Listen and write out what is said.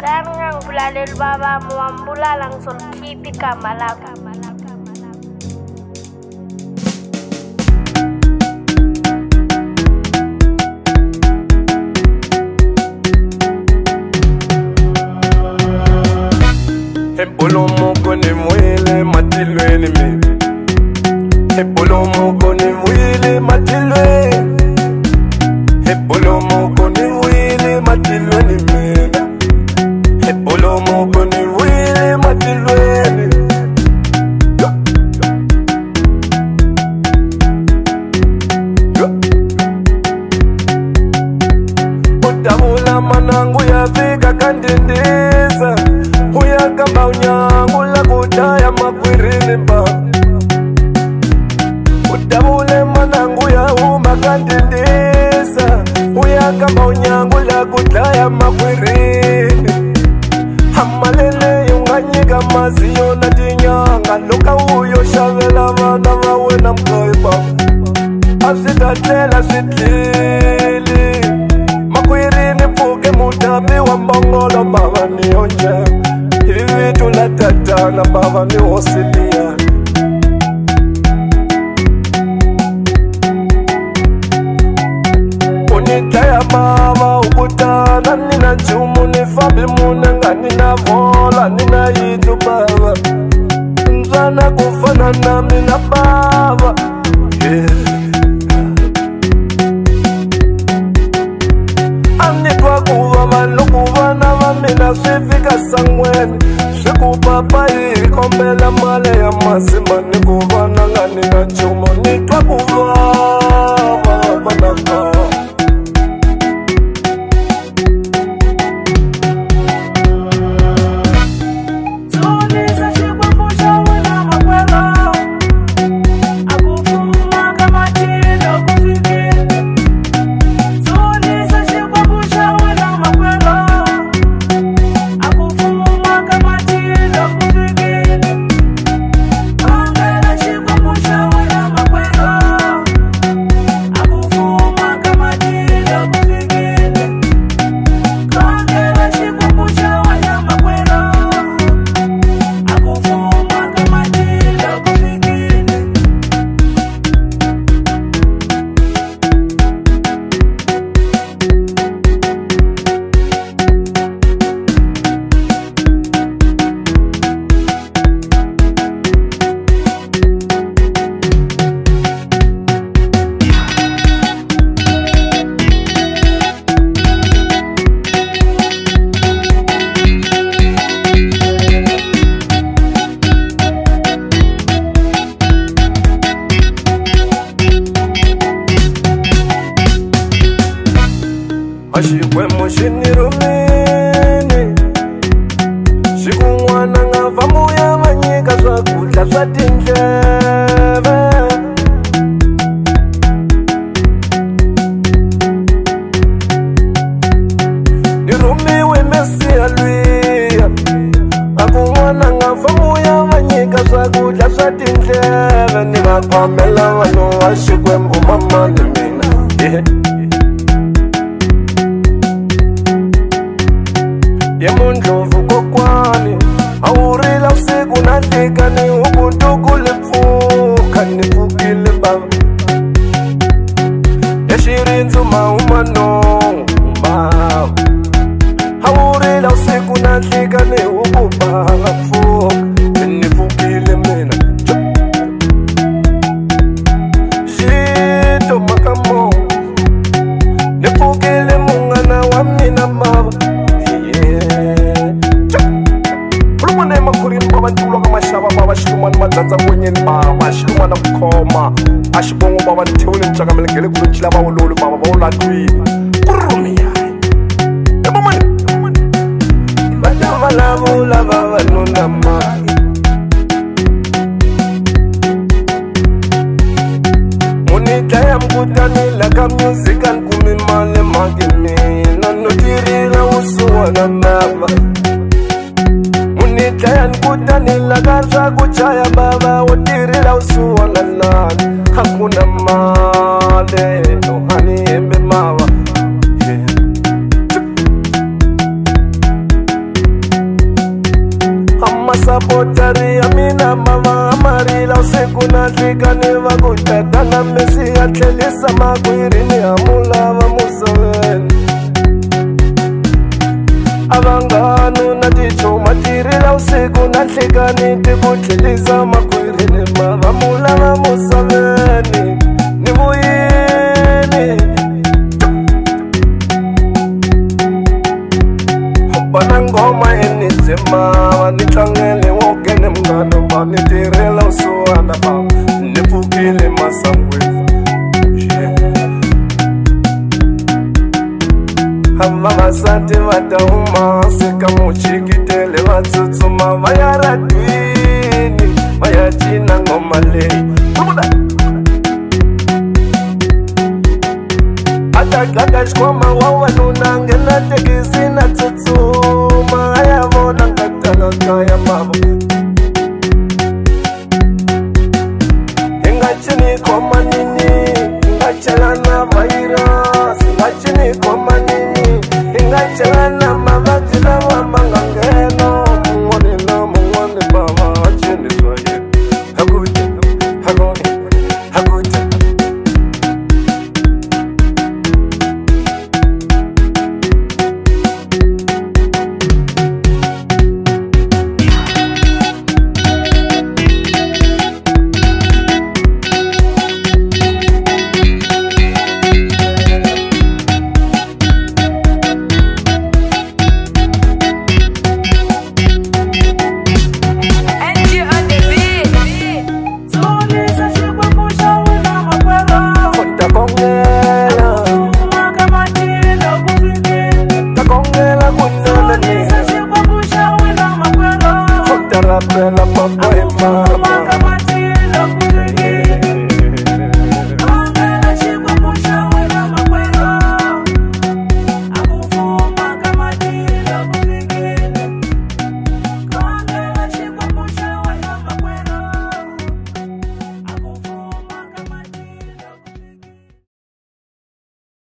Sayang bulalel baba muambula langsung kipi kamalaku. Epolomo koni mwile matilweni mi. Epolomo koni mwile matilweni. Epolomo koni mwile matilweni mi. Epolomo koni mwile matilweni. Utabula manangu ya vika kandindiza. Uyakamba unyangula kutaya makwirini mba. Utabule manangu ya umakandindisa. Uyakamba unyangula kutaya makwirini. Hamalele yunganyika maziyo na tinyanga. Luka uyo shavela vana vawe na mkoiba. Asitatela sitlili. Makwirini puke mutabi wa mbongolo baba ni onje. Hivi tulatata na baba ni osilia. Unitaya baba ukutana nina jumu ni fabi munenga nina vola nina yitu baba. Nzana kufana na mina baba. Anitwa kuva malukuva na vamina swifika sangweni. Shikupapa ikombela male ya masima. Nikuva nanga nina chumo. Nitwa kuva manaka. Ashikwe mushini rumini. Shikuwana ngavamu ya manyika swakutla swatinjeve. Nirumiwe mesi alwia. Akuwana ngavamu ya manyika swakutla swatinjeve. Nivakwamela wano ashikwe mbumama nimina. Yemundlovu kokwani. Awurila usiku natika ni ukutukule pfuka. Nifukile baba. Yashirinzu maumano. Awurila usiku natika ni ukubala pfuka. Nifukile mina. Shito makamo. Nifukile mungana wa mina baba. Baba mashaba baba shilumana madanza kwenyeni baba shilumana kukhoma ashibongo baba nithewule mtshaka melengele kulunchila bawololo baba bawulatwini kurumiya yebo mani badama labo laba banonama munitaya mkutanila ka music ankumimale magimi nanotirila usuwana naba. Munitaya nkutanila kaza kuchaya baba utirila usuwana nani. Hakuna male no hani embe mawa. masapotari ya mina mama amarila usiku na tlika ni vakutatanga mesi ya tlelisa makwiri ni hamulava musaveni avanganu na tichuma tirila usiku na tlika ni tikutlelisa makwiri ni mavamulava musaveni ni vuyini bana ngoma enizima vanitlangele wokene mngano vanitirela usuwana baba nipfukile masangweni vavasati vatahuma seka muchikitele vatsutsuma vaya radwini vaya cina ngoma leyi atagaka xikwama wawanuna ngena tekisi na tsutsuma ayavona ngatanakaya mavo hinga cini khomanini hinga chelana virus hinga cini khomanini hinga chelana